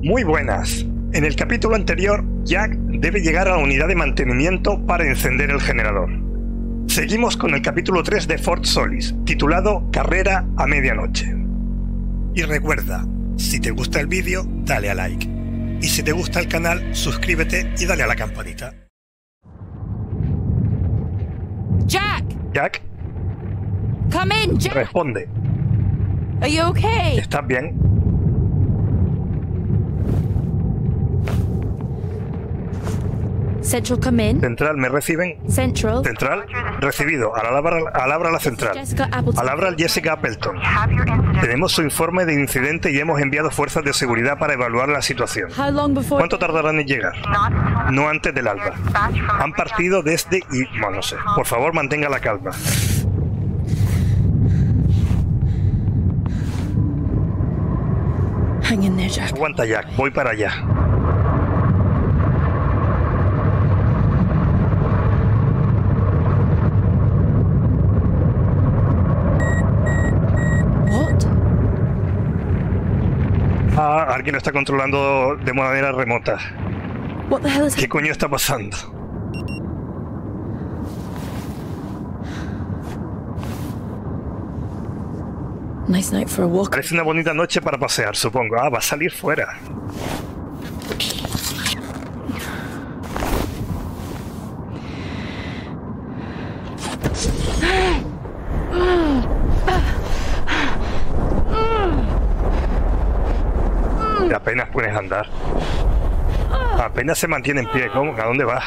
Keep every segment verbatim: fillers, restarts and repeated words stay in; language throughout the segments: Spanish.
Muy buenas. En el capítulo anterior, Jack debe llegar a la unidad de mantenimiento para encender el generador. Seguimos con el capítulo tres de Fort Solis, titulado Carrera a Medianoche. Y recuerda, si te gusta el vídeo, dale a like. Y si te gusta el canal, suscríbete y dale a la campanita. Jack! Jack, Come in, Jack! responde. Are you okay? ¿Estás bien? Central, come in. Central, ¿me reciben? Central. Central, recibido. Alabra, alabra la central. Jessica Appleton. Alabra al Jessica Appleton. Tenemos su informe de incidente y hemos enviado fuerzas de seguridad para evaluar la situación. How long before? ¿Cuánto tardarán en llegar? No antes del alba. Han partido desde y... Bueno, no sé. Por favor, mantenga la calma. Hang in there, Jack. Aguanta, Jack. Voy para allá. What? Ah, alguien lo está controlando de manera remota. What the hell is ¿Qué coño está pasando? Nice night for a walk. Parece una bonita noche para pasear, supongo. Ah, va a salir fuera. Y apenas puedes andar. Apenas se mantiene en pie. ¿Cómo? ¿A dónde vas?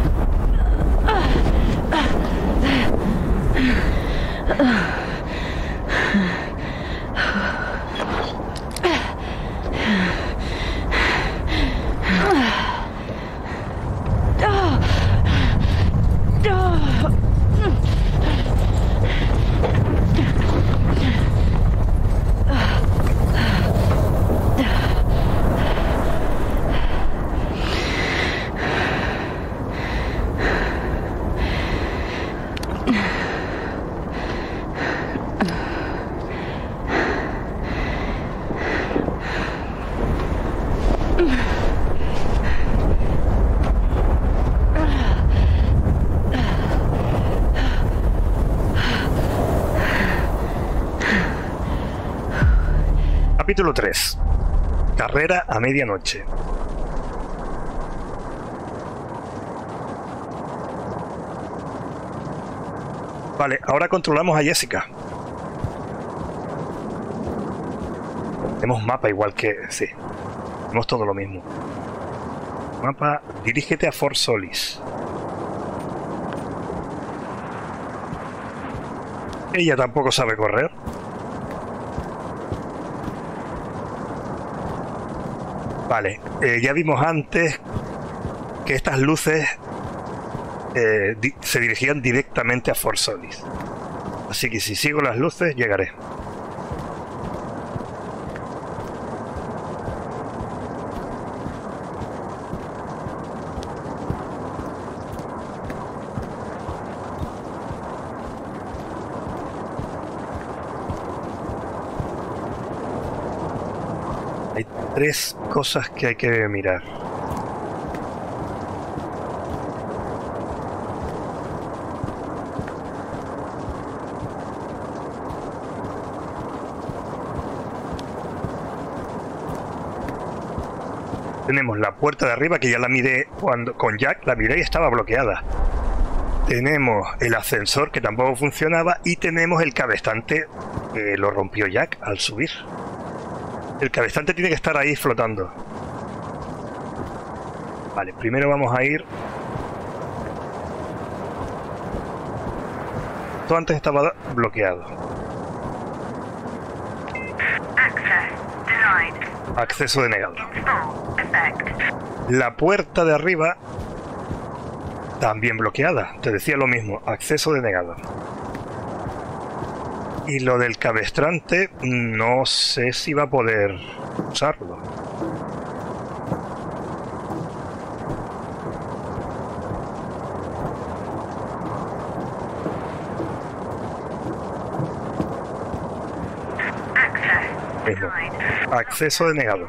Capítulo tres. Carrera a medianoche. Vale, ahora controlamos a Jessica. Tenemos mapa igual que... sí. Tenemos todo lo mismo. Mapa, dirígete a Fort Solis. Ella tampoco sabe correr. Vale, eh, ya vimos antes que estas luces eh, di se dirigían directamente a Fort Solis. Así que si sigo las luces, llegaré. Hay tres cosas que hay que mirar. Tenemos la puerta de arriba, que ya la miré cuando con Jack, la miré y estaba bloqueada. Tenemos el ascensor, que tampoco funcionaba, y tenemos el cabestante, que lo rompió Jack al subir. El cabestante tiene que estar ahí flotando. Vale, primero vamos a ir... Esto antes estaba bloqueado. Acceso denegado. La puerta de arriba también bloqueada. Te decía lo mismo. Acceso denegado. Y lo del cabestrante, no sé si va a poder usarlo. Mismo. Acceso denegado.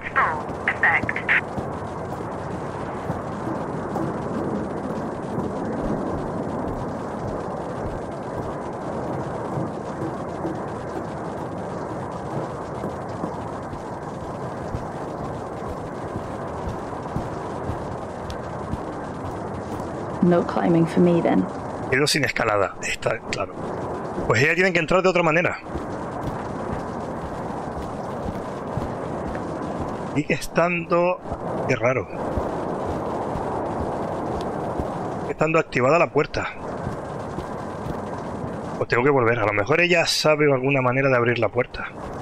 No climbing for me then. Quedo sin escalada, está claro. Pues ella tiene que entrar de otra manera. Sigue estando... Qué raro. Sigue estando activada la puerta. Pues tengo que volver. A lo mejor ella sabe alguna manera de abrir la puerta.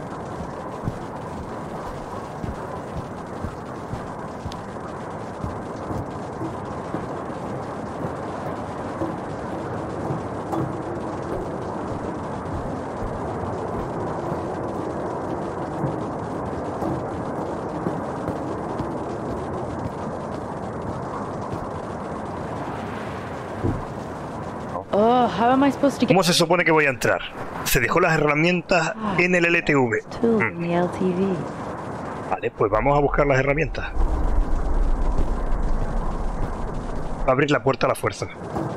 Oh, how am I supposed to get ¿Cómo se supone que voy a entrar? Se dejó las herramientas en el L T V. tools in the L T V? Vale, pues vamos a buscar las herramientas. Va a abrir la puerta a la fuerza.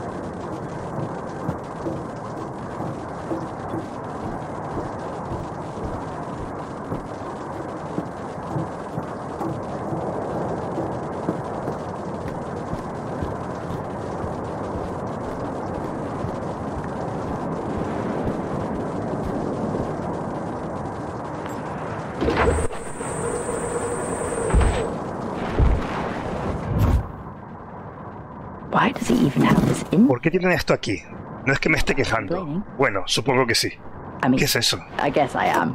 Why does he even have this in? ¿Por qué tienen esto aquí? No es que me esté quejando. Bueno, supongo que sí. I mean, ¿Qué es eso? I guess I am.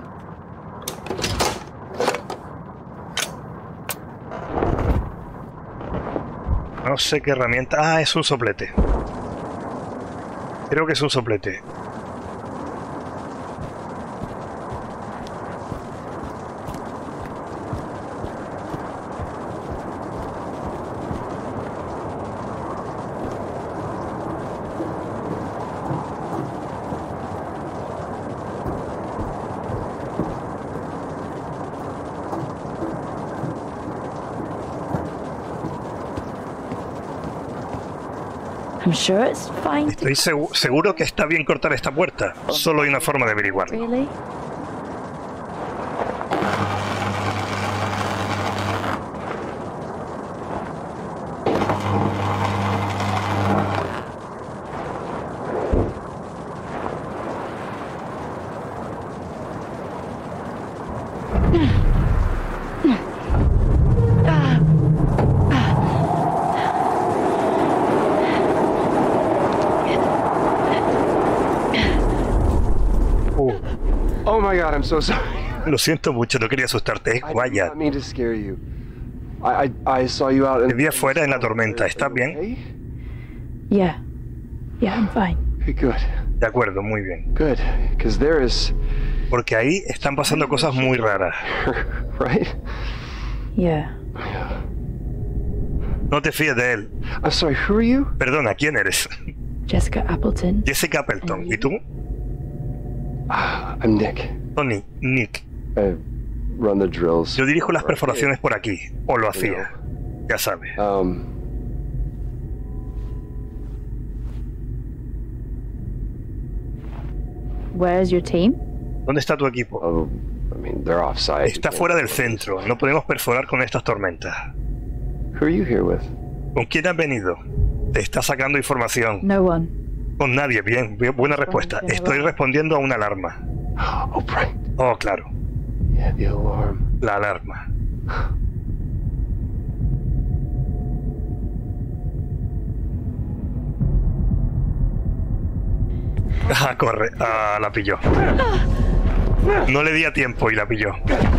No sé qué herramienta... Ah, es un soplete. Creo que es un soplete. I'm sure it's fine. Estoy segu- seguro que está bien cortar esta puerta. Solo hay una forma de averiguarlo. Really? Oh my God, I'm so sorry. Lo siento mucho, no quería asustarte. Es I did Wyatt. not mean to scare you. I, I, I saw you out in... Te vi afuera en la tormenta. ¿Estás bien? Okay? Yeah. Yeah, I'm fine. Okay, good. De acuerdo, muy bien. Good. Because there is... Porque ahí están pasando cosas muy raras. Right? Yeah. No te fíes de él. I'm sorry, who are you? Perdona, ¿quién eres? Jessica Appleton. Jessica Appleton. ¿Y tú? Ah, I'm Nick. Tony, Nick. I run the drills. Yo dirijo las perforaciones por aquí. O lo hacía. Ya sabes. Um... Where's your team? ¿Dónde está tu equipo? Oh, I mean, they're offside. Está fuera del centro. No podemos perforar con estas tormentas. Who are you here with? ¿Con quién has venido? Te está sacando información. No one. Con nadie. Bien, bien, buena respuesta. Estoy respondiendo a una alarma. Oh, right. Oh, claro. Yeah, the alarm. La alarma. Ah, corre. Ah, la pilló. No le di a tiempo y la pilló.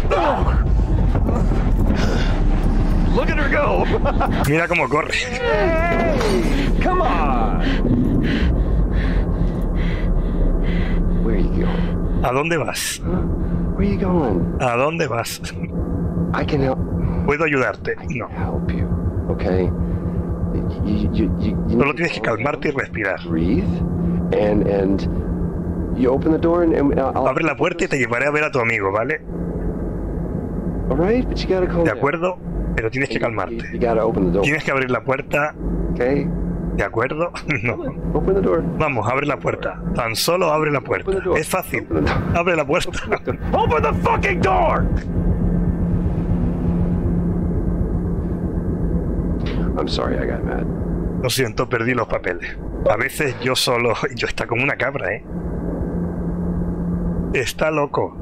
Look at her go! Mira cómo corre. Come on! Where are you going? ¿A dónde vas? Where are you going? ¿A dónde vas? I can help. ¿Puedo ayudarte? No. Help you, okay? You, you, you, you Solo tienes que calmarte y respirar. breathe, and and you open the door and, and I'll. Abre la puerta y te llevaré a ver a tu amigo, ¿vale? All right, but you gotta calm De down. acuerdo, pero tienes que You, calmarte. you gotta open the door. Tienes que abrir la puerta. Okay? ¿De acuerdo? No. Open the door. Vamos, abre la puerta. Tan solo abre la puerta. Open the door. Es fácil. Open the door. Abre la puerta. Open the fucking door! I'm sorry I got mad. Lo siento, perdí los papeles. A veces yo solo... Yo está como una cabra, ¿eh? Está loco.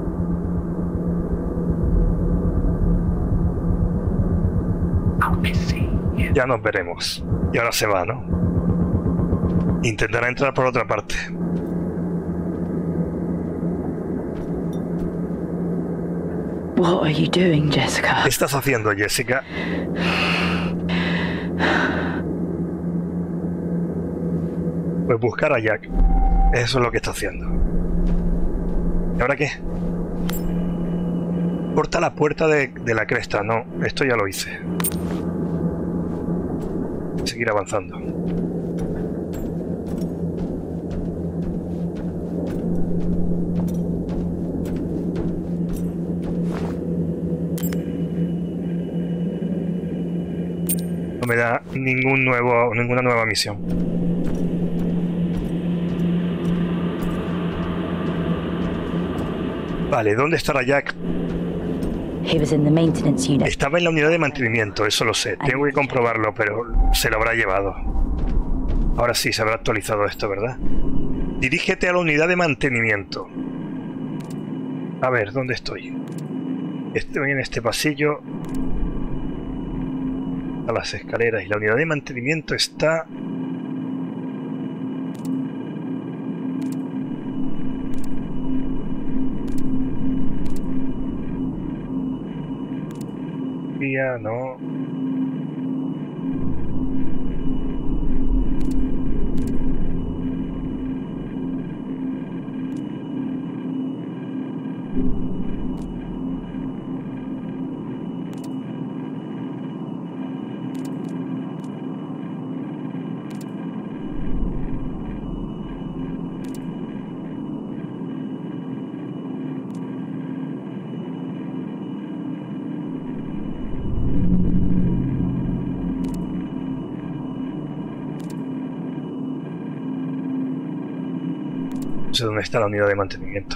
Ya nos veremos. Y ahora se va, ¿no? Intentará entrar por otra parte. What are you doing, Jessica? ¿Qué estás haciendo, Jessica? Pues buscar a Jack. Eso es lo que está haciendo. ¿Y ahora qué? Corta la puerta de, de la cresta. No, esto ya lo hice. Seguir avanzando. No me da ningún nuevo, ninguna nueva misión. Vale, ¿dónde estará Jack? He was in the maintenance unit. Estaba en la unidad de mantenimiento, eso lo sé. Tengo que comprobarlo, pero se lo habrá llevado. Ahora sí, se habrá actualizado esto, ¿verdad? Dirígete a la unidad de mantenimiento. A ver, ¿dónde estoy? Estoy en este pasillo. A las escaleras. Y la unidad de mantenimiento está... No. No sé dónde está la unidad de mantenimiento.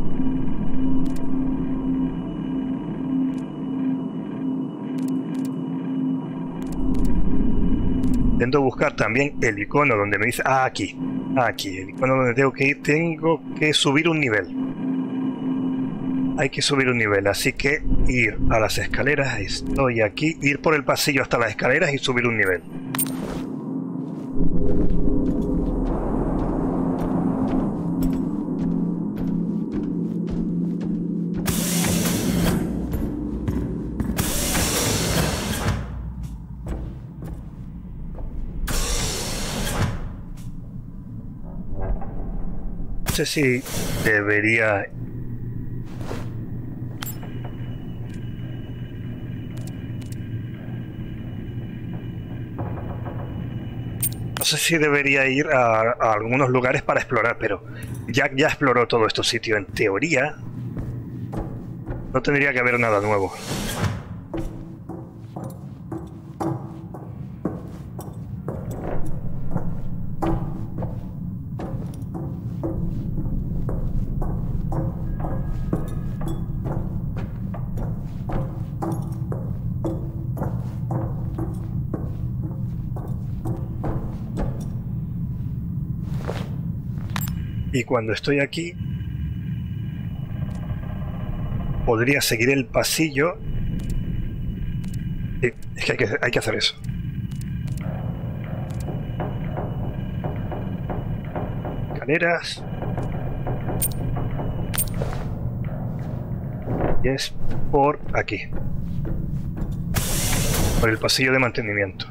Intento buscar también el icono donde me dice... Ah, aquí. Ah, aquí. El icono donde tengo que ir. Tengo que subir un nivel. Hay que subir un nivel. Así que ir a las escaleras. Estoy aquí. Ir por el pasillo hasta las escaleras y subir un nivel. No sé si debería... No sé si debería ir a, a algunos lugares para explorar, pero Jack ya exploró todos estos sitios. En teoría, no tendría que haber nada nuevo. Y cuando estoy aquí, podría seguir el pasillo. Sí, es que hay, que hay que hacer eso. Escaleras. Y es por aquí. Por el pasillo de mantenimiento.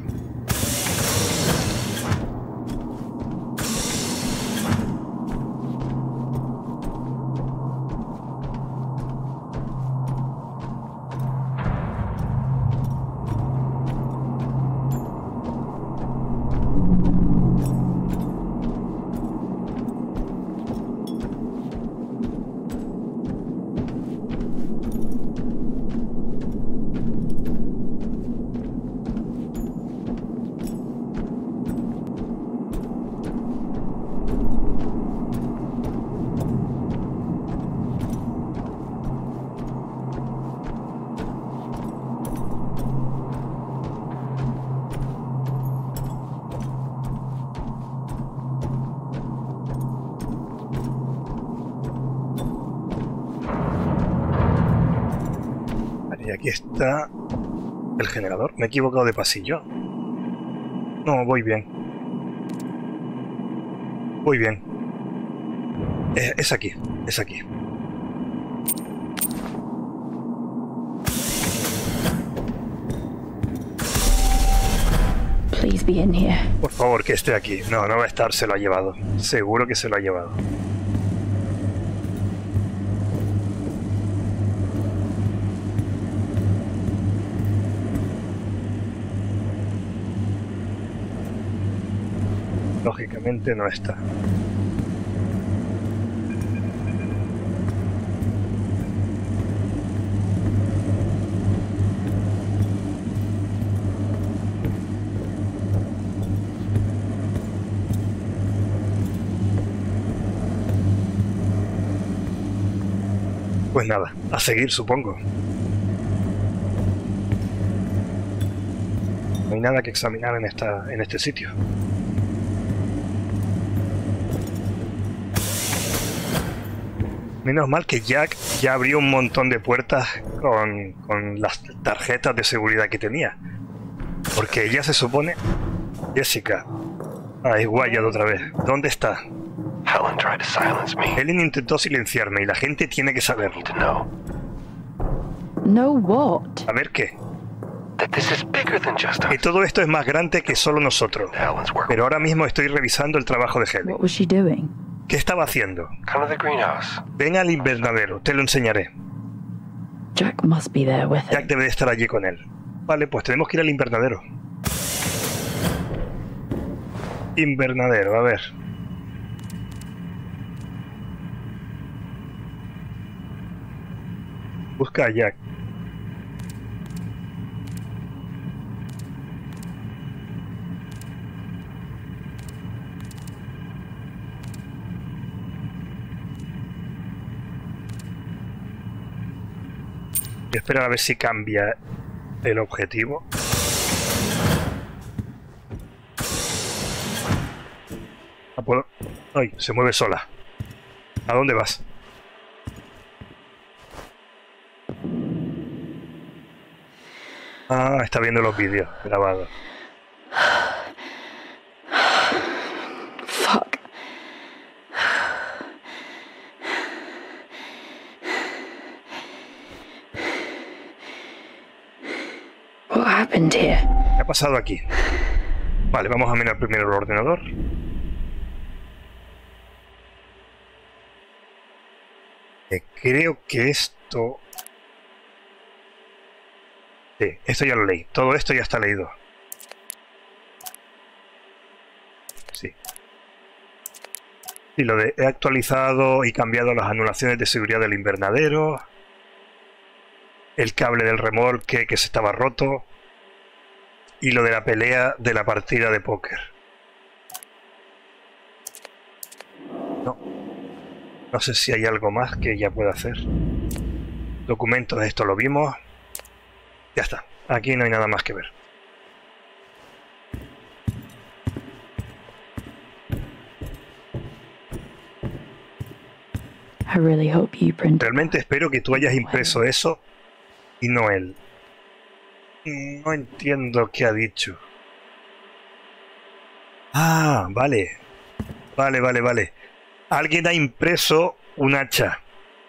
Y aquí está el generador. Me he equivocado de pasillo. No, voy bien. Voy bien. Es, es aquí, es aquí. Please be in here. Por favor, que esté aquí. No, no va a estar, se lo ha llevado. Seguro que se lo ha llevado. Lógicamente no está. Pues nada, a seguir, supongo. No hay nada que examinar en esta, en este sitio. Menos mal que Jack ya abrió un montón de puertas con, con las tarjetas de seguridad que tenía. Porque ella se supone... Jessica. Ah, es Wyatt otra vez. ¿Dónde está? Helen tried to silence me. Helen intentó silenciarme y la gente tiene que saberlo. Need to know No what? ¿A ver qué? that this is bigger than just Que us. todo esto es más grande que solo nosotros. Helen's work. Pero ahora mismo estoy revisando el trabajo de Helen. What was she doing? ¿Qué estaba haciendo? Come to the greenhouse. Ven al invernadero, te lo enseñaré. Jack must be there with Jack him. debe de estar allí con él. Vale, pues tenemos que ir al invernadero. Invernadero, a ver. Busca a Jack. Voy a esperar a ver si cambia el objetivo. Ah, puedo... Ay, se mueve sola. ¿A dónde vas? Ah, está viendo los vídeos grabados. Fuck. What happened here? ¿Qué ha pasado aquí? Vale, vamos a mirar primero el ordenador. Eh, creo que esto... Sí, esto ya lo leí. Todo esto ya está leído. Sí. Y lo de he actualizado y cambiado las anulaciones de seguridad del invernadero. El cable del remolque que se estaba roto. Y lo de la pelea de la partida de póker. No. No sé si hay algo más que ella pueda hacer. Documentos, esto lo vimos. Ya está. Aquí no hay nada más que ver. I really hope you printed. Realmente espero que tú hayas impreso eso y no él. No entiendo qué ha dicho. Ah, vale. Vale, vale, vale. Alguien ha impreso un hacha.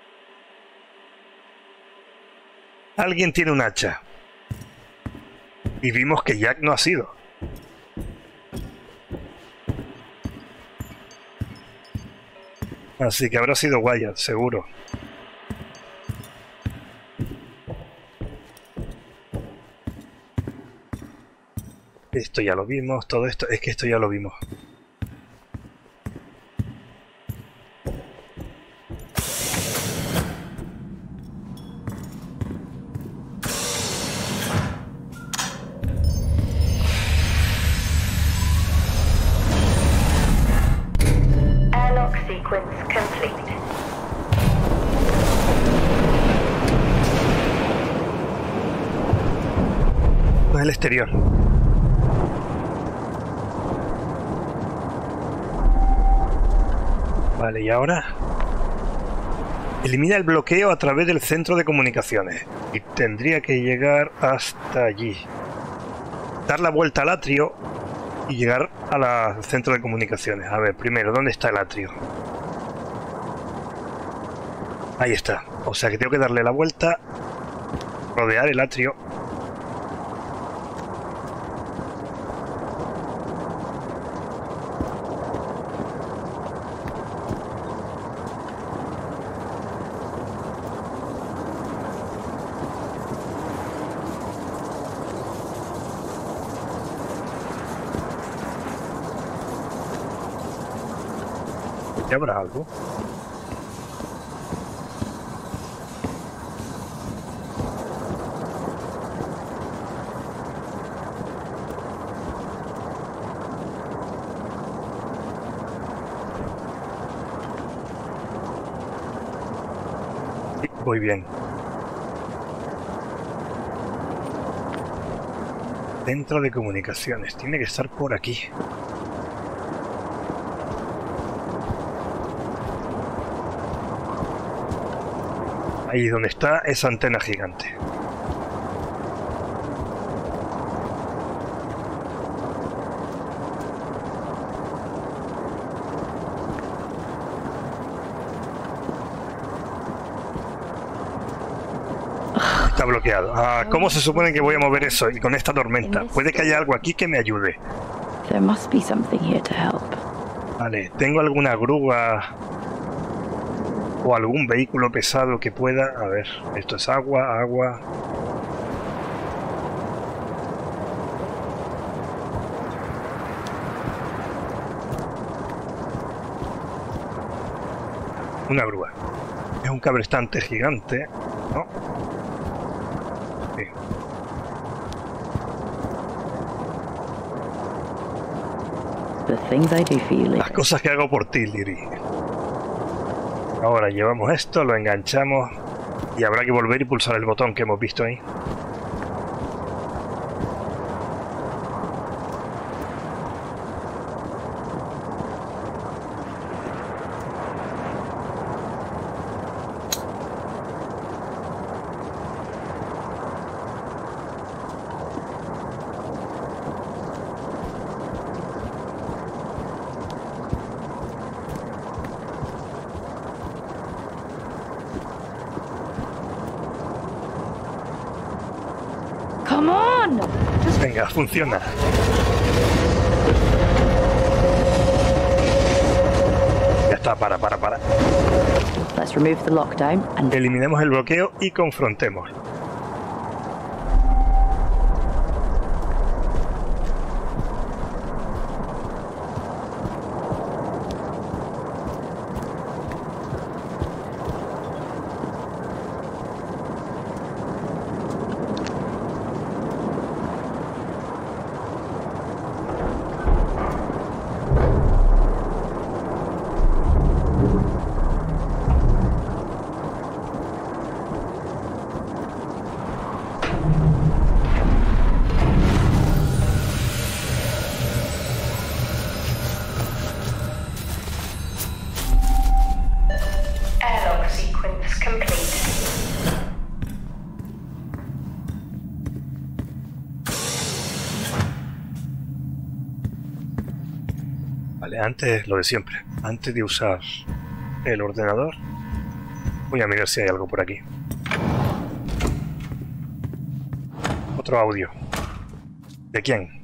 Alguien tiene un hacha. Y vimos que Jack no ha sido. Así que habrá sido Wyatt, seguro. Esto ya lo vimos, todo esto, es que esto ya lo vimos. Airlock sequence complete. No es el exterior. Vale, ¿y ahora? Elimina el bloqueo a través del centro de comunicaciones. Y tendría que llegar hasta allí. Dar la vuelta al atrio y llegar al centro de comunicaciones. A ver, primero, ¿dónde está el atrio? Ahí está. O sea que tengo que darle la vuelta, rodear el atrio. ¿Ya habrá algo? Sí, voy bien. Centro de comunicaciones. Tiene que estar por aquí. Ahí es donde está esa antena gigante. Está bloqueado. Ah, ¿cómo se supone que voy a mover eso? Y con esta tormenta. Puede que haya algo aquí que me ayude. There must be something here to help. Vale, ¿tengo alguna grúa o algún vehículo pesado que pueda? A ver, esto es agua, agua. Una grúa. Es un cabrestante gigante, ¿no? Sí. The things I do for you, Las Lily. cosas que hago por ti, Liri. Ahora llevamos esto, lo enganchamos y habrá que volver y pulsar el botón que hemos visto ahí. Come on! Just Venga, funciona. Ya está, para, para, para. let's remove the lockdown and Eliminemos el bloqueo y confrontemos. Airlock sequence complete. Vale, antes lo de siempre. Antes de usar el ordenador, voy a mirar si hay algo por aquí. Otro audio. ¿De quién?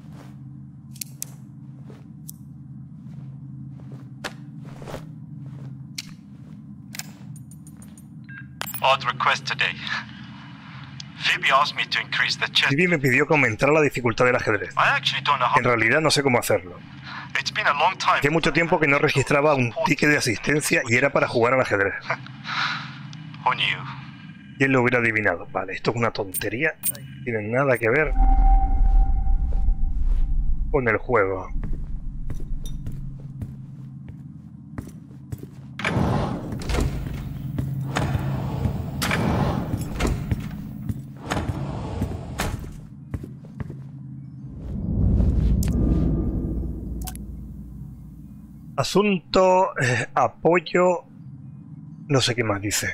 Odd request today. Phoebe asked me to increase the chess. Vivi me pidió que aumentara la dificultad del ajedrez. I actually don't know how. En realidad no sé cómo hacerlo. It's been a long time. Hace mucho tiempo que no registraba un ticket de asistencia y era para jugar al ajedrez. Who knew? ¿Quién lo hubiera adivinado? Vale, esto es una tontería. No tiene nada que ver con el juego. Asunto, eh, apoyo No sé qué más dice.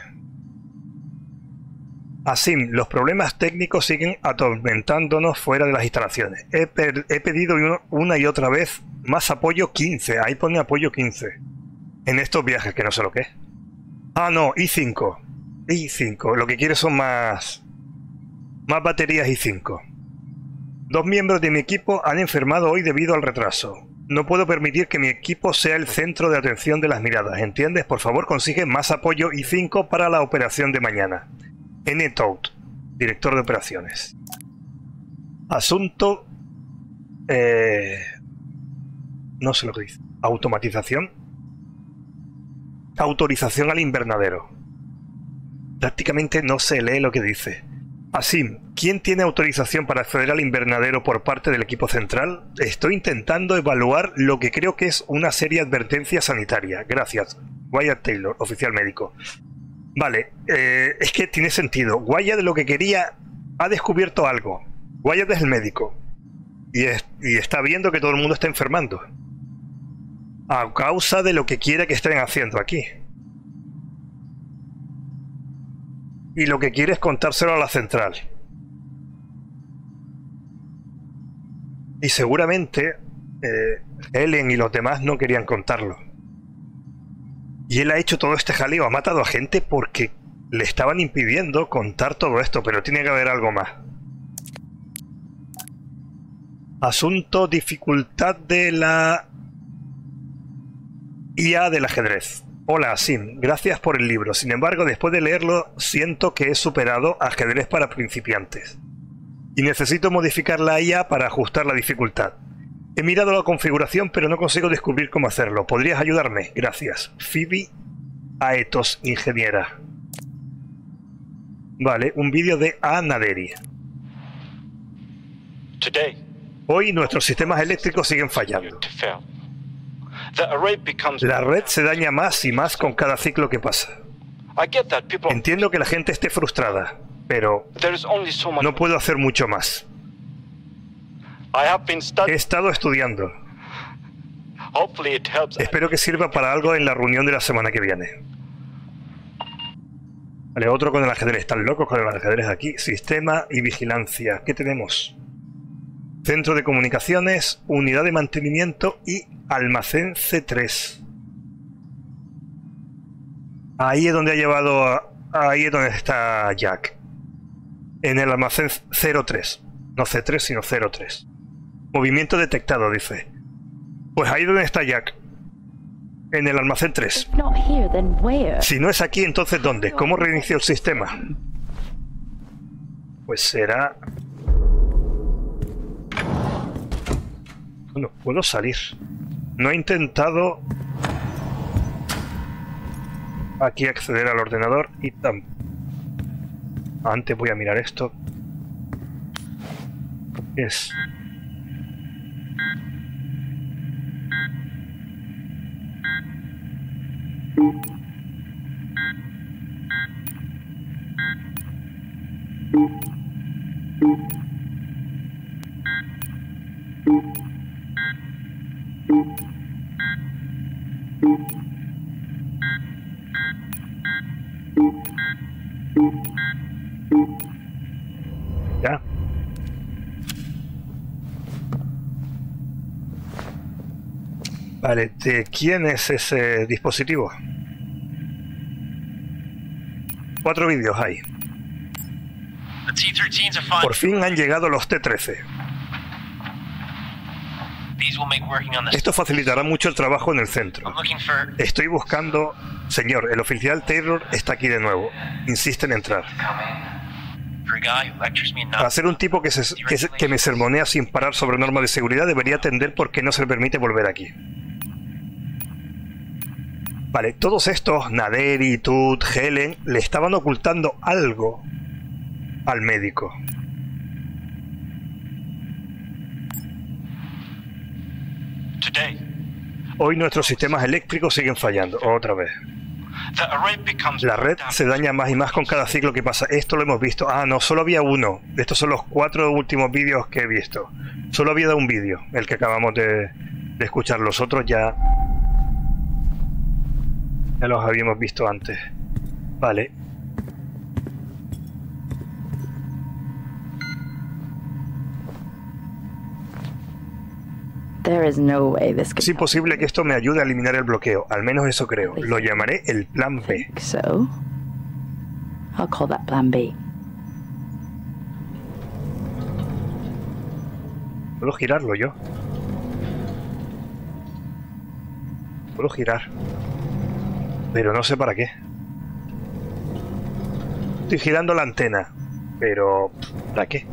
Asim, los problemas técnicos siguen atormentándonos fuera de las instalaciones. He, he pedido una y otra vez más apoyo quince. Ahí pone apoyo quince. En estos viajes, que no sé lo que es. Ah, no, i cinco. i cinco. Lo que quiere son más... Más baterías i cinco. Dos miembros de mi equipo han enfermado hoy debido al retraso. No puedo permitir que mi equipo sea el centro de atención de las miradas. ¿Entiendes? Por favor, consigue más apoyo i cinco para la operación de mañana. N. Toad, director de operaciones. Asunto... Eh, no sé lo que dice. Automatización. Autorización al invernadero. Prácticamente no se lee lo que dice. Asim, ¿quién tiene autorización para acceder al invernadero por parte del equipo central? Estoy intentando evaluar lo que creo que es una seria advertencia sanitaria. Gracias. Wyatt Taylor, oficial médico. Vale, eh, es que tiene sentido. Wyatt lo que quería ha descubierto algo. Wyatt es el médico. Y, es, y está viendo que todo el mundo está enfermando. A causa de lo que quiere que estén haciendo aquí. Y lo que quiere es contárselo a la central. Y seguramente eh, Helen y los demás no querían contarlo. Y él ha hecho todo este jaleo, ha matado a gente porque le estaban impidiendo contar todo esto, pero tiene que haber algo más. Asunto, dificultad de la I A del ajedrez. Hola, Asim, gracias por el libro. Sin embargo, después de leerlo, siento que he superado ajedrez para principiantes. Y necesito modificar la I A para ajustar la dificultad. He mirado la configuración, pero no consigo descubrir cómo hacerlo. ¿Podrías ayudarme? Gracias. Phoebe Aetos, ingeniera. Vale, un vídeo de Anaderi. Hoy nuestros sistemas eléctricos siguen fallando. La red se daña más y más con cada ciclo que pasa. Entiendo que la gente esté frustrada, pero no puedo hacer mucho más. He estado estudiando. Espero que sirva para algo en la reunión de la semana que viene. Vale, otro con el ajedrez. Están locos con el ajedrez aquí. Sistema y vigilancia. ¿Qué tenemos? Centro de comunicaciones, unidad de mantenimiento y almacén C tres. Ahí es donde ha llevado... A, ahí es donde está Jack. En el almacén cero tres. No C tres, sino cero tres. Movimiento detectado, dice. Pues ahí es donde está Jack. En el almacén tres. Si no es aquí, entonces ¿dónde? ¿Cómo reinicio el sistema? Pues será... Bueno, puedo salir. No he intentado aquí acceder al ordenador y tam... Antes voy a mirar esto. Es... Ya. Vale, ¿de quién es ese dispositivo? Cuatro vídeos hay. Por fin han llegado los T trece. Esto facilitará mucho el trabajo en el centro. Estoy buscando... Señor, el oficial Taylor está aquí de nuevo. Insiste en entrar. Para ser un tipo que, se, que, se, que me sermonea sin parar sobre normas de seguridad, debería atender por qué no se le permite volver aquí. Vale, todos estos, Naderi, Tut, Helen, le estaban ocultando algo al médico. Hoy nuestros sistemas eléctricos siguen fallando, otra vez. La red se daña más y más con cada ciclo que pasa. Esto lo hemos visto. Ah, no, solo había uno. Estos son los cuatro últimos vídeos que he visto. Solo había un vídeo, el que acabamos de, de escuchar. Los otros ya... Ya los habíamos visto antes. Vale. There is no way this Es could imposible que esto me ayude a eliminar el bloqueo. Al menos eso creo. Lo llamaré el plan B. think so. I'll call that plan B. Puedo girarlo yo. Puedo girar. Pero no sé para qué. Estoy girando la antena. Pero... ¿para qué?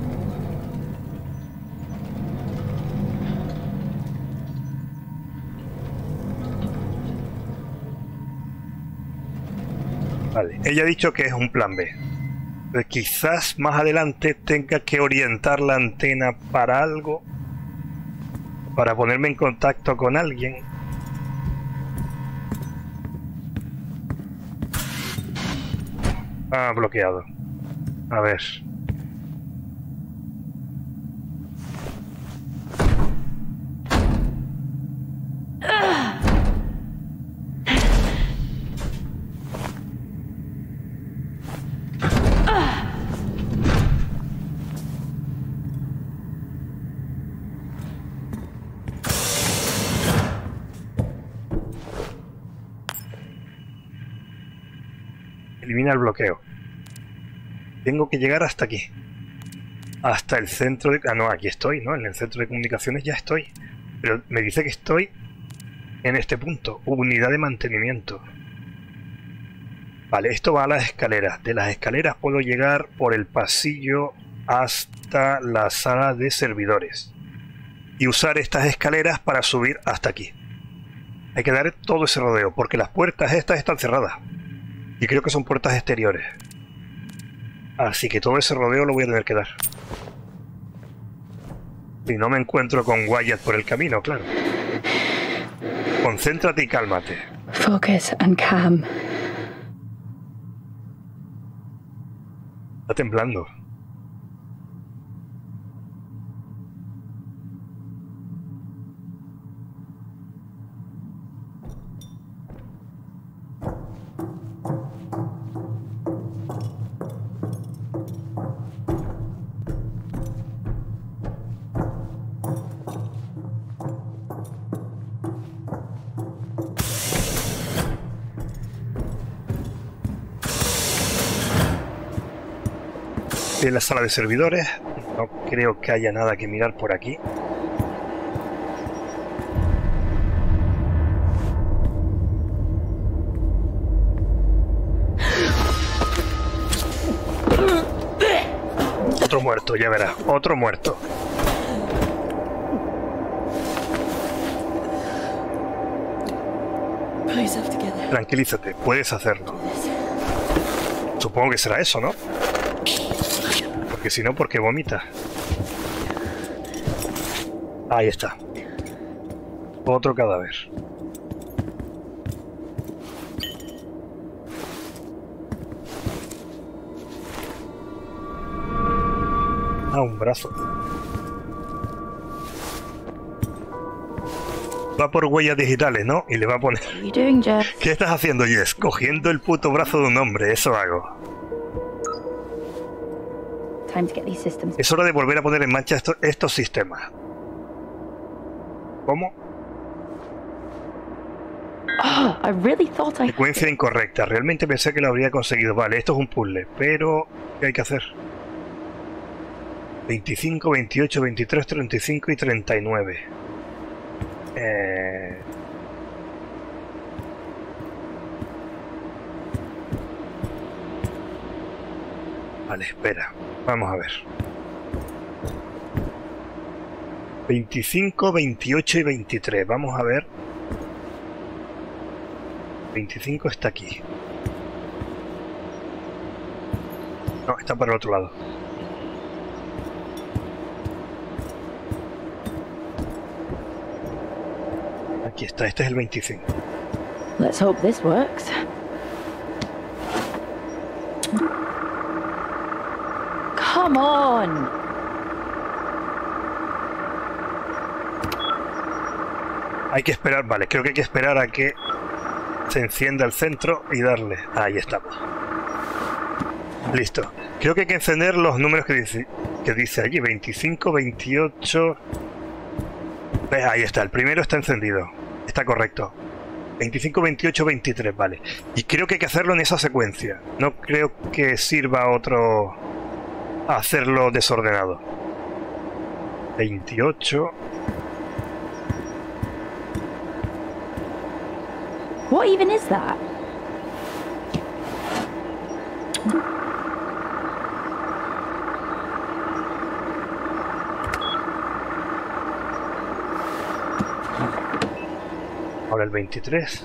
Vale, ella ha dicho que es un plan B. Pero quizás más adelante tenga que orientar la antena para algo. Para ponerme en contacto con alguien. Ah, bloqueado. A ver. Elimina el bloqueo. Tengo que llegar hasta aquí. Hasta el centro de... Ah, no, aquí estoy, ¿no? En el centro de comunicaciones ya estoy. Pero me dice que estoy en este punto. Unidad de mantenimiento. Vale, esto va a las escaleras. De las escaleras puedo llegar por el pasillo hasta la sala de servidores. Y usar estas escaleras para subir hasta aquí. Hay que dar todo ese rodeo, porque las puertas estas están cerradas. Y creo que son puertas exteriores. Así que todo ese rodeo lo voy a tener que dar. Y no me encuentro con Wyatt por el camino, claro. Concéntrate y cálmate. Focus and calm. Está temblando. En la sala de servidores, no creo que haya nada que mirar por aquí. Otro muerto, ya verás, otro muerto. Tranquilízate, puedes hacerlo. Supongo que será eso, ¿no? Porque si no, ¿por qué vomita? Ahí está. Otro cadáver. Ah, un brazo. Va por huellas digitales, ¿no? Y le va a poner... What are you doing, Jess? ¿Qué estás haciendo, Jess? Cogiendo el puto brazo de un hombre, eso hago. Time to get these systems. Es hora de volver a poner en marcha esto, estos sistemas. ¿Cómo? Oh, I really thought I... Secuencia incorrecta. Realmente pensé que lo habría conseguido. Vale, esto es un puzzle, pero... ¿qué hay que hacer? veinticinco, veintiocho, veintitrés, treinta y cinco y treinta y nueve. Eh... Vale, espera. Vamos a ver. veinticinco, veintiocho y veintitrés. Vamos a ver. veinticinco está aquí. No, está para el otro lado. Aquí está, este es el veinticinco. Let's hope this works. Come on! Hay que esperar, vale, creo que hay que esperar a que se encienda el centro y darle. Ahí estamos. Listo. Creo que hay que encender los números que dice, que dice allí. veinticinco, veintiocho... Eh, ahí está, el primero está encendido. Está correcto. veinticinco, veintiocho, veintitrés, vale. Y creo que hay que hacerlo en esa secuencia. No creo que sirva otro... hacerlo desordenado. veintiocho... What even is that? Ahora el veintitrés.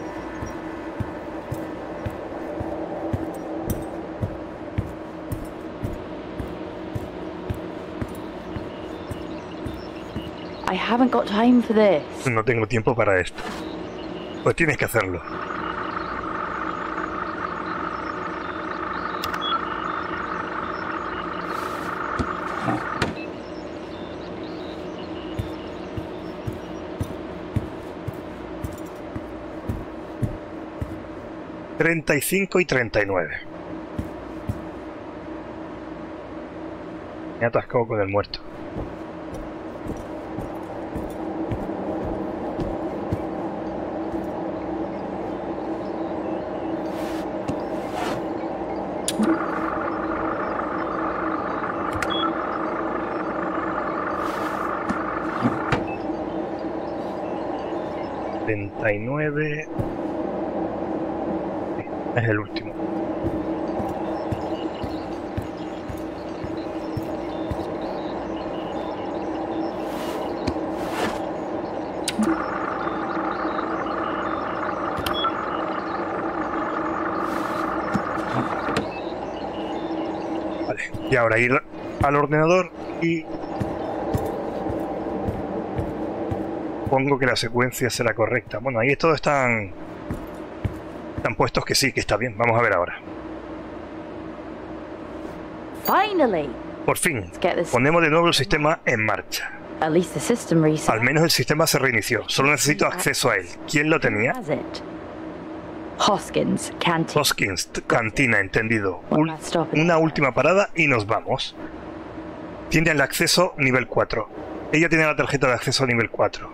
I haven't got time for this. No tengo tiempo para esto. Pues tienes que hacerlo. treinta y cinco y treinta y nueve. Me he atascado con el muerto. treinta y nueve. Es el último. Vale, y ahora ir al ordenador y supongo que la secuencia será correcta. Bueno, ahí todos están están puestos que sí, que está bien. Vamos a ver ahora. Finally. Por fin, Let's get this. ponemos de nuevo el sistema en marcha. At least the system reset. Al menos el sistema se reinició. Solo necesito acceso a él. ¿Quién lo tenía? Has it? Hoskins, canteen. Hoskins, cantina, entendido. One Ul- last stop. una última parada y nos vamos. Tiene el acceso nivel cuatro. Ella tiene la tarjeta de acceso nivel cuatro.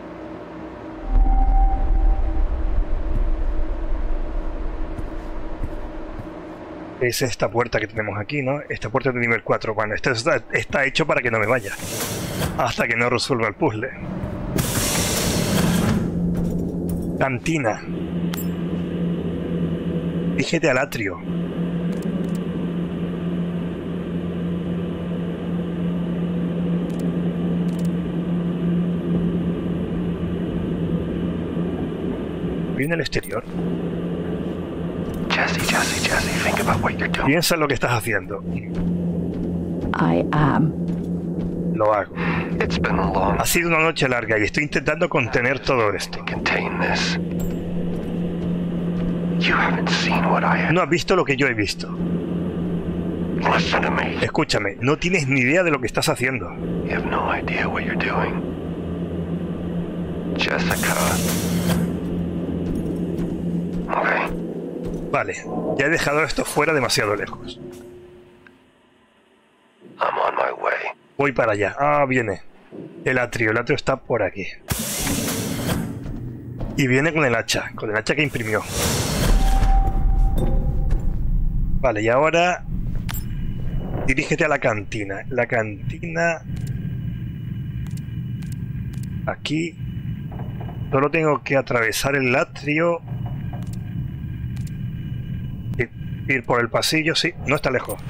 Es esta puerta que tenemos aquí, ¿no? Esta puerta de nivel cuatro. Bueno, esto está, está hecho para que no me vaya. Hasta que no resuelva el puzzle. Cantina. Fíjate al atrio. Viene el exterior. Jesse, Jesse, Jesse, think about what you're doing. Piensa en lo que estás haciendo. I am. Lo hago. It's been a long Ha sido una noche larga y estoy intentando contener todo esto. to contain this. You haven't seen what I have. No has visto lo que yo he visto. Listen to me. Escúchame, no tienes ni idea de lo que estás haciendo. You have no idea what you're doing. Jessica. Okay. Vale, ya he dejado esto fuera demasiado lejos. I'm on my way. Voy para allá. Ah, viene. El atrio, el atrio está por aquí. Y viene con el hacha, con el hacha que imprimió. Vale, y ahora dirígete a la cantina. La cantina... Aquí. Solo tengo que atravesar el atrio. I- Ir por el pasillo, sí. No está lejos.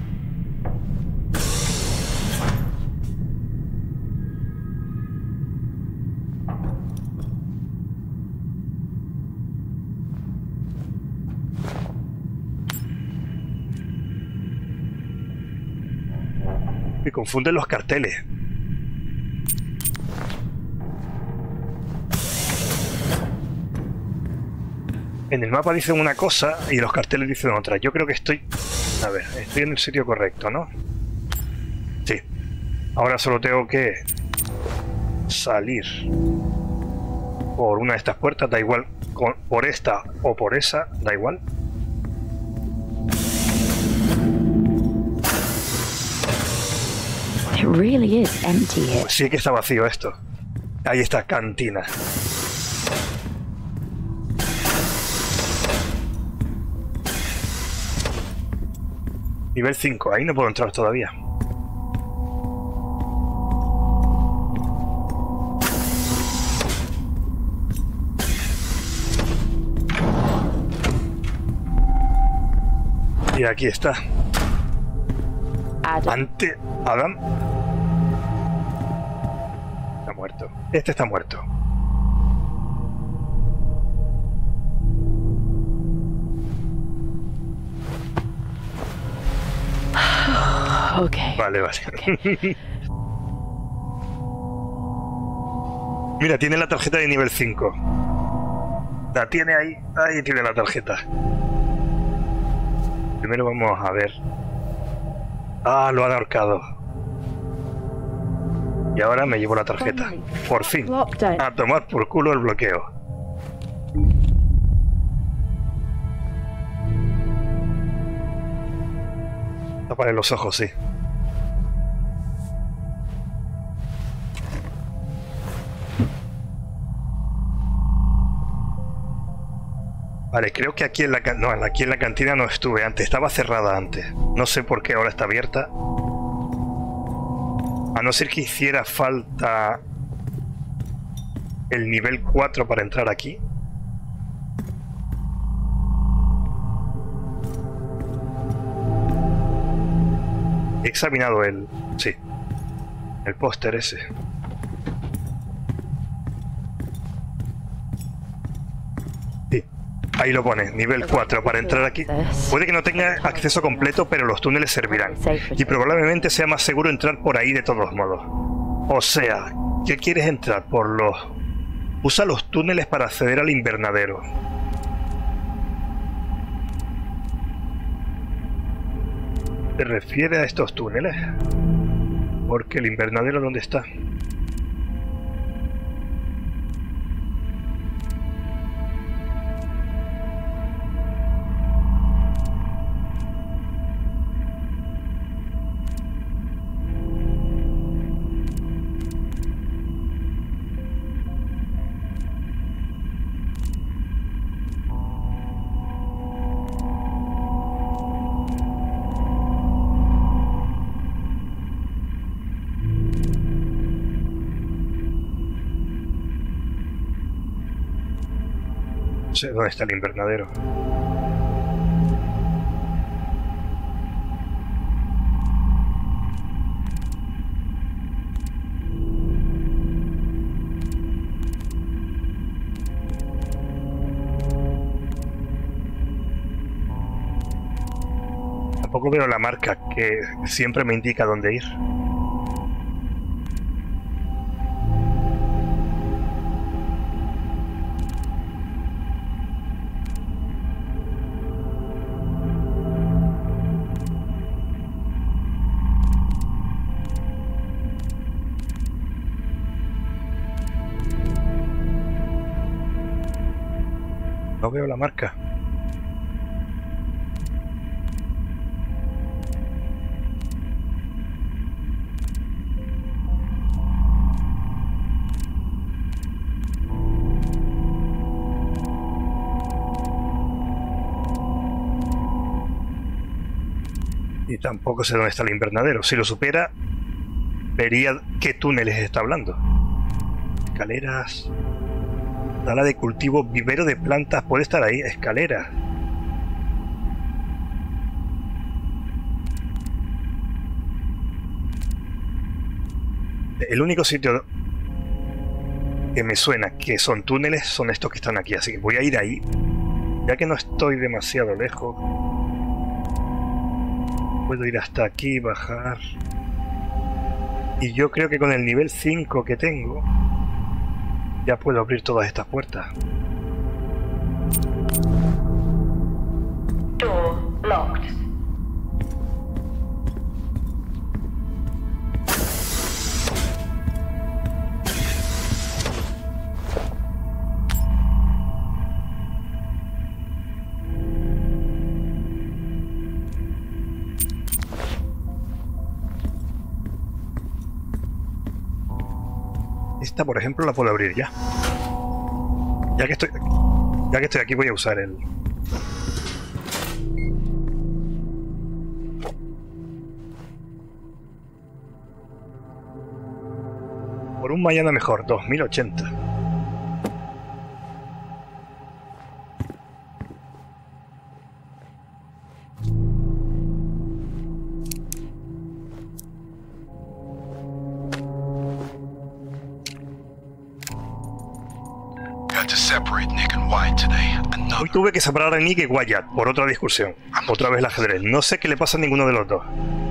Me confunden los carteles. En el mapa dicen una cosa y los carteles dicen otra. Yo creo que estoy... A ver, estoy en el sitio correcto, ¿no? Sí. Ahora solo tengo que salir por una de estas puertas, da igual con- por esta o por esa, da igual. really is empty here. Pues sí que está vacío esto. Ahí está, cantina. Nivel cinco, ahí no puedo entrar todavía. Y aquí está. Adam. Ante... Adam. Está muerto. Este está muerto. Okay. Vale, vale. Mira, tiene la tarjeta de nivel cinco. La tiene ahí. Ahí tiene la tarjeta. Primero vamos a ver. Ah, lo han ahorcado. Y ahora me llevo la tarjeta. Por fin. A tomar por culo el bloqueo. Tápale los ojos, sí. Vale, creo que aquí en la no, aquí en la cantina no estuve antes, estaba cerrada antes. No sé por qué ahora está abierta. A no ser que hiciera falta el nivel cuatro para entrar aquí. He examinado el... sí, el póster ese. Sí, ahí lo pone, nivel cuatro para entrar aquí. Puede que no tenga acceso completo, pero los túneles servirán. Y probablemente sea más seguro entrar por ahí de todos modos. O sea, ¿qué quieres entrar? Por los... Usa los túneles para acceder al invernadero. ¿Se refiere a estos túneles? Porque el invernadero, ¿dónde está? No sé dónde está el invernadero. Tampoco veo la marca que siempre me indica dónde ir. No veo la marca. Y tampoco sé dónde está el invernadero. Si lo supiera, vería qué túneles está hablando. Escaleras... Sala de cultivo, vivero de plantas, puede estar ahí, escalera. El único sitio que me suena que son túneles son estos que están aquí, así que voy a ir ahí. Ya que no estoy demasiado lejos. Puedo ir hasta aquí, bajar. Y yo creo que con el nivel cinco que tengo... ya puedo abrir todas estas puertas. Door locked. Esta, por ejemplo, la puedo abrir ya. Ya que estoy, ya que estoy aquí voy a usar el... Por un mañana mejor, dos mil ochenta. Hoy tuve que separar a Nick y Wyatt por otra discusión. Otra vez el ajedrez. No sé qué le pasa a ninguno de los dos.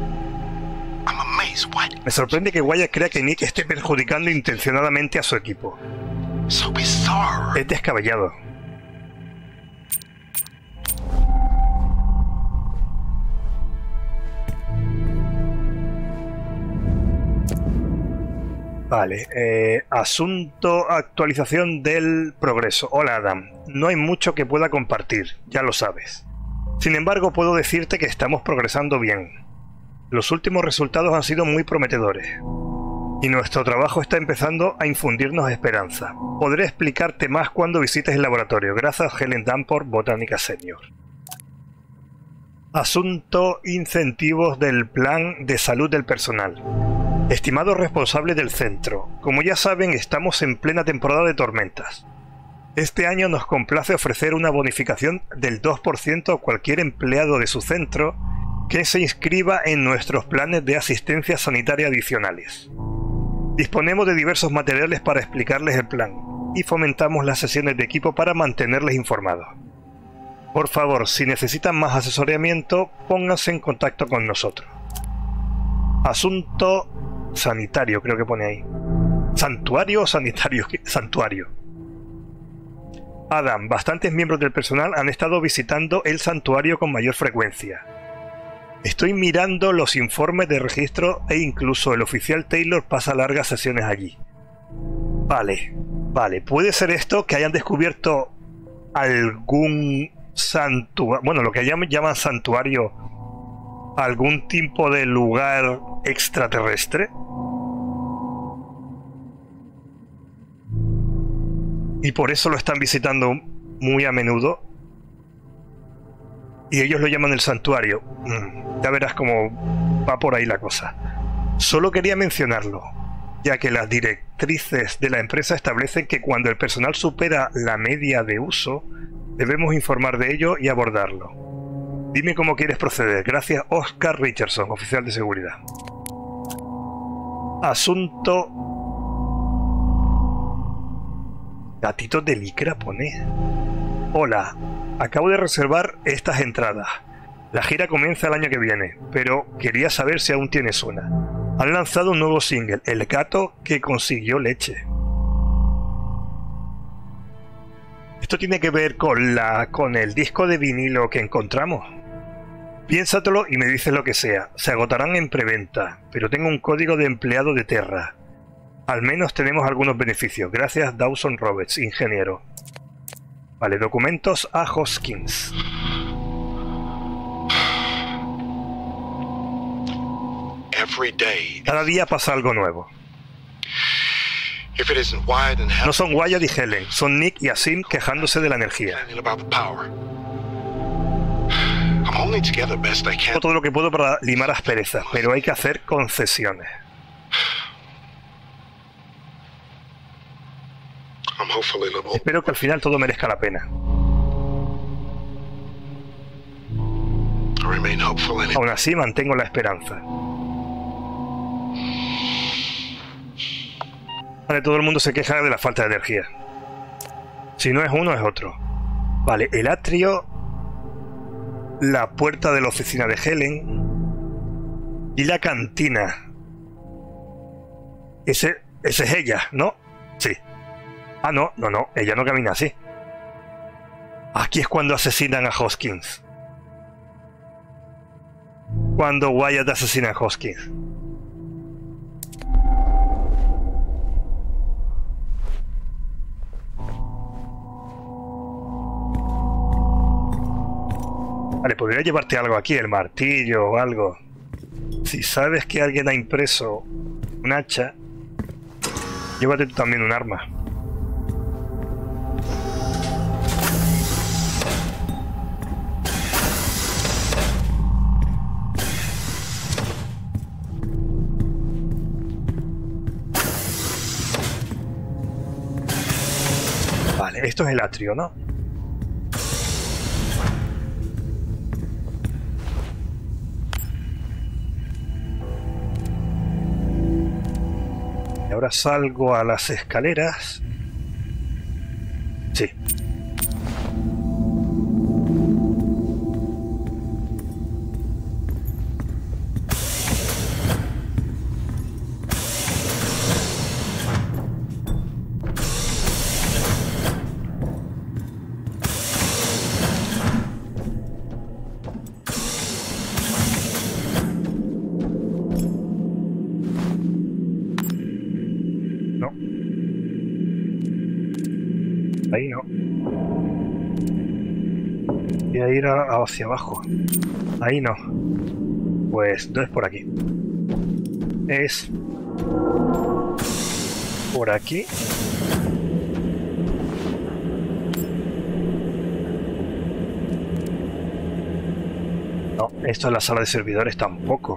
Me sorprende que Wyatt crea que Nick esté perjudicando intencionadamente a su equipo. Es descabellado. Vale, eh, asunto actualización del progreso. Hola Adam, no hay mucho que pueda compartir, ya lo sabes. Sin embargo, puedo decirte que estamos progresando bien. Los últimos resultados han sido muy prometedores. Y nuestro trabajo está empezando a infundirnos esperanza. Podré explicarte más cuando visites el laboratorio. Gracias, Helen Danforth, Botánica Senior. Asunto incentivos del plan de salud del personal. Estimado responsable del centro, como ya saben, estamos en plena temporada de tormentas. Este año nos complace ofrecer una bonificación del dos por ciento a cualquier empleado de su centro que se inscriba en nuestros planes de asistencia sanitaria adicionales. Disponemos de diversos materiales para explicarles el plan y fomentamos las sesiones de equipo para mantenerles informados. Por favor, si necesitan más asesoramiento, pónganse en contacto con nosotros. Asunto sanitario, creo que pone ahí. ¿Santuario o sanitario? Santuario. Adam, bastantes miembros del personal han estado visitando el santuario con mayor frecuencia. Estoy mirando los informes de registro e incluso el oficial Taylor pasa largas sesiones allí. Vale, vale. ¿Puede ser esto que hayan descubierto algún santuario? Bueno, lo que llaman santuario. ¿Algún tipo de lugar extraterrestre? Y por eso lo están visitando muy a menudo. Y ellos lo llaman el santuario. Mm, ya verás cómo va por ahí la cosa. Solo quería mencionarlo, ya que las directrices de la empresa establecen que cuando el personal supera la media de uso, debemos informar de ello y abordarlo. Dime cómo quieres proceder. Gracias, Oscar Richardson, oficial de seguridad. Asunto... Gatitos de licra pone. Hola, acabo de reservar estas entradas. La gira comienza el año que viene, pero quería saber si aún tienes una. Han lanzado un nuevo single, El gato que consiguió leche. ¿Esto tiene que ver con, la, con el disco de vinilo que encontramos? Piénsatelo y me dices lo que sea. Se agotarán en preventa, pero tengo un código de empleado de Terra. Al menos tenemos algunos beneficios. Gracias, Dawson Roberts, ingeniero. Vale, documentos a Hoskins. Cada día pasa algo nuevo. No son Wyatt y Helen, son Nick y Asim quejándose de la energía. Hago todo lo que puedo para limar asperezas, pero hay que hacer concesiones. Espero que al final todo merezca la pena. Aún así mantengo la esperanza. Vale, todo el mundo se queja de la falta de energía. Si no es uno, es otro. Vale, el atrio, la puerta de la oficina de Helen y la cantina. Ese, ese es ella, ¿no? Sí. Ah, no, no, no, ella no camina así. Aquí es cuando asesinan a Hoskins. Cuando Wyatt asesina a Hoskins. Vale, podría llevarte algo aquí, el martillo o algo. Si sabes que alguien ha impreso un hacha... Llévate tú también un arma. Vale, esto es el atrio, ¿no? Y ahora salgo a las escaleras. Sí. Ahí no. Voy a ir a, hacia abajo. Ahí no. Pues no es por aquí. Es por aquí. No, esto es la sala de servidores tampoco.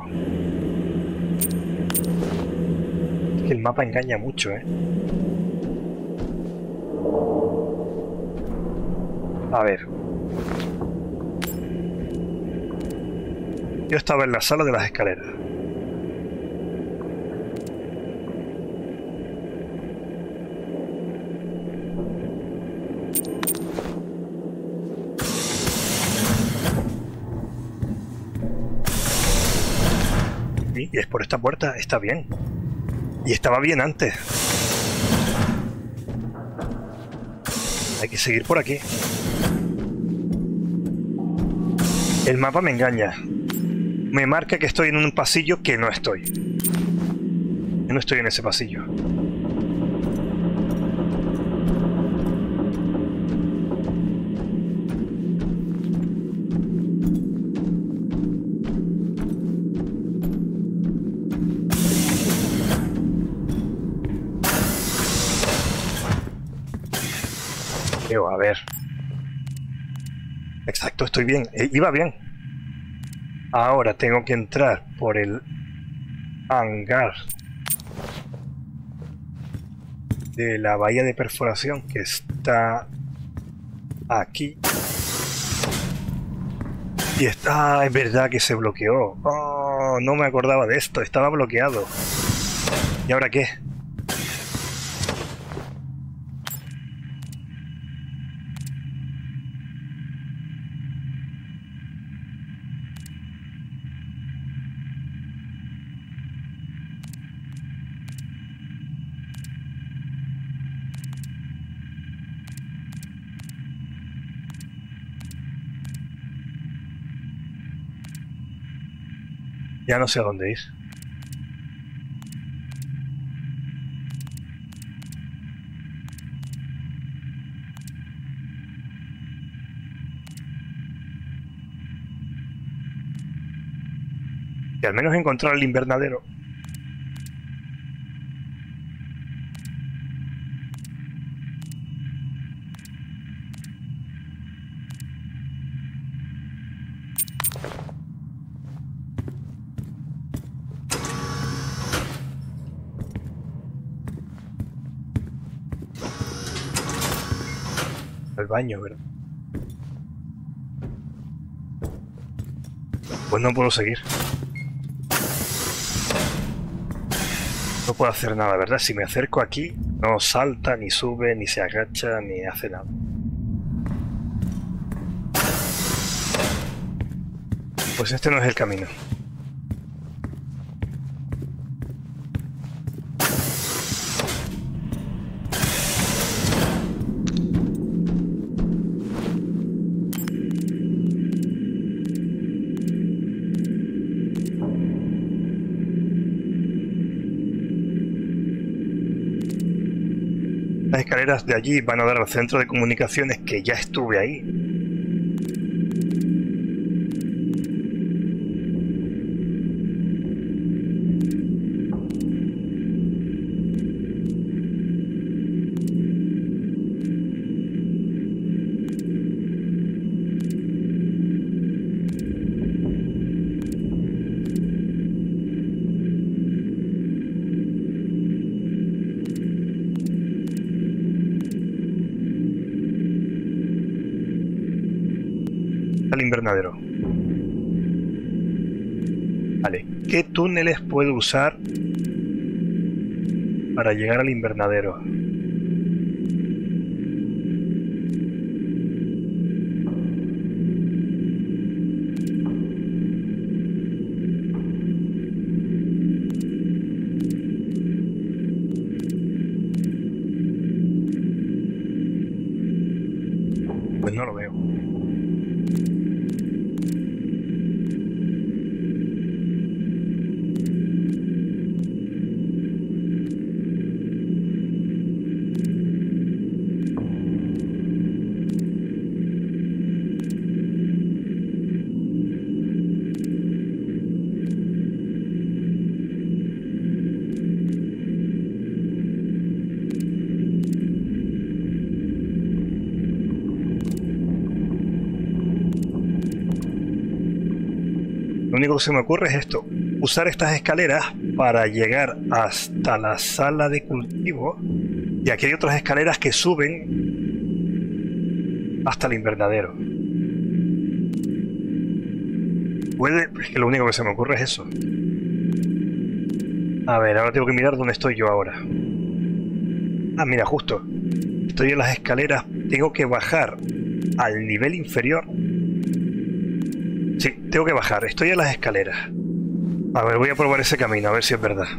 Es que el mapa engaña mucho, ¿eh? A ver. Yo estaba en la sala de las escaleras. Y es por esta puerta, está bien. Y estaba bien antes. Hay que seguir por aquí. El mapa me engaña. Me marca que estoy en un pasillo que no estoy. Yo no estoy en ese pasillo. Creo, a ver. Exacto, estoy bien. Eh, iba bien. Ahora tengo que entrar por el hangar de la bahía de perforación que está aquí. Y está, es verdad que se bloqueó. Oh, no me acordaba de esto, estaba bloqueado. ¿Y ahora qué? Ya no sé a dónde ir. Y al menos encontrar el invernadero. El baño, ¿verdad? Pues no puedo seguir. No puedo hacer nada, ¿verdad? Si me acerco aquí, no salta, ni sube, ni se agacha, ni hace nada. Pues este no es el camino. Las escaleras de allí van a dar al centro de comunicaciones, que ya estuve ahí. invernadero. Vale, ¿qué túneles puedo usar para llegar al invernadero? Pues no lo veo. Lo único que se me ocurre es esto, usar estas escaleras para llegar hasta la sala de cultivo, y aquí hay otras escaleras que suben hasta el invernadero. Puede, es que lo único que se me ocurre es eso. A ver, ahora tengo que mirar dónde estoy yo ahora. Ah, mira, justo. Estoy en las escaleras, tengo que bajar al nivel inferior. Sí, tengo que bajar. Estoy en las escaleras. A ver, voy a probar ese camino, a ver si es verdad.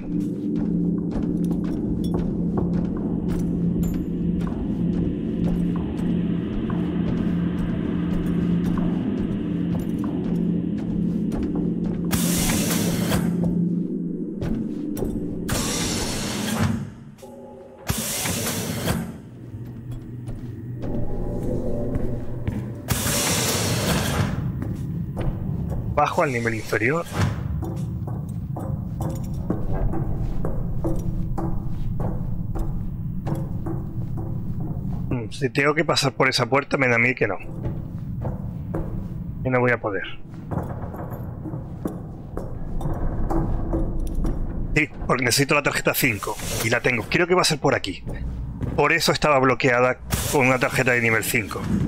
Bajo al nivel inferior. Si tengo que pasar por esa puerta, me da a mí que no. Y no voy a poder. Sí, porque necesito la tarjeta cinco. Y la tengo. Creo que va a ser por aquí. Por eso estaba bloqueada con una tarjeta de nivel cinco.